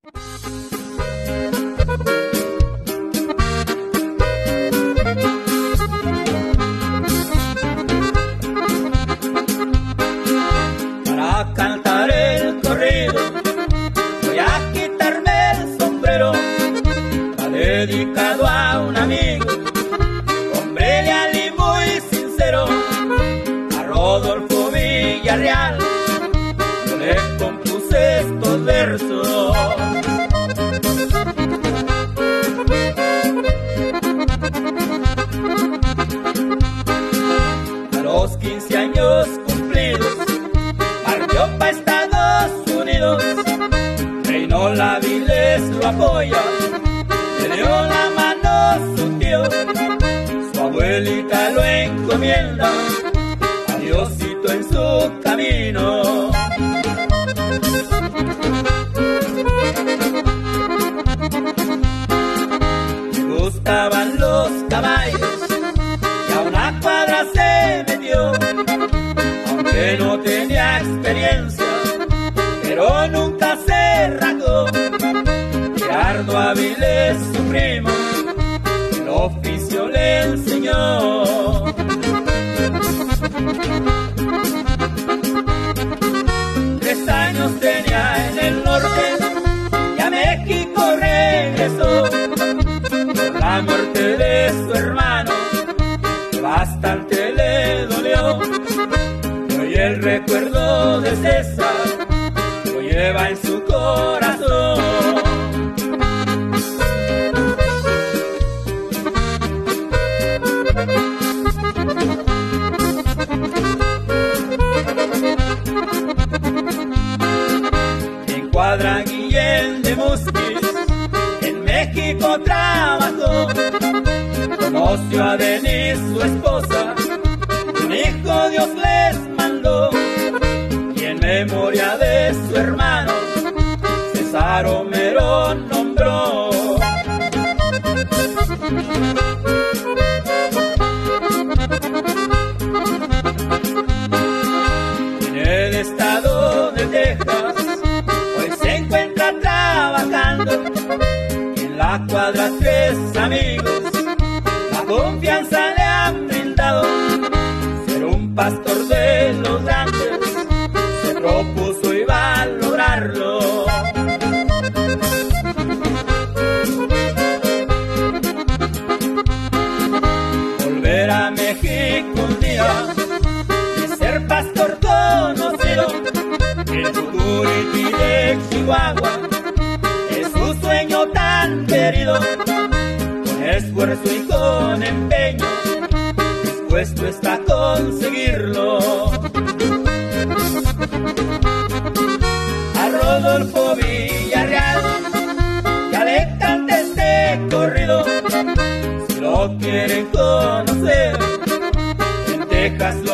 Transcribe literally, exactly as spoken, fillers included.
Para cantar el corrido voy a quitarme el sombrero, va dedicado a un amigo, hombre leal y muy sincero, a Rodolfo Villarreal. Yo le compuse estos versos. A los quince años cumplidos partió pa' Estados Unidos. Reinola Viles lo apoya, le dio la mano su tío, su abuelita lo encomienda a Diosito en su camino. Le gustaban los caballos y a una cuadra se metió, aunque no tenía experiencia, pero nunca se rajó. Gerardo Avilés, su primo, el oficio le enseñó. Tres años tenía en el norte y a México regresó por la muerte de su hermano, que bastante le dolió. Y hoy el recuerdo de César lo lleva en su corazón. En Cuadra Guillén de Musquis, en México trabajó, conoció a Denise, su esposa, un hijo Dios les mandó, y en memoria de su hermano César Homero nombró. En el estado de Texas hoy se encuentra trabajando, y en la cuadra tres amigos la confianza le han brindado. Ser un pastor de los grandes se propuso y va a lograrlo. Volver a México un día y ser pastor conocido en Tucurití de Chihuahua es su sueño tan querido. Con esfuerzo y con empeño dispuesto está a conseguirlo. A Rodolfo Villarreal ya le canté este corrido, si lo quieren conocer en Texas lo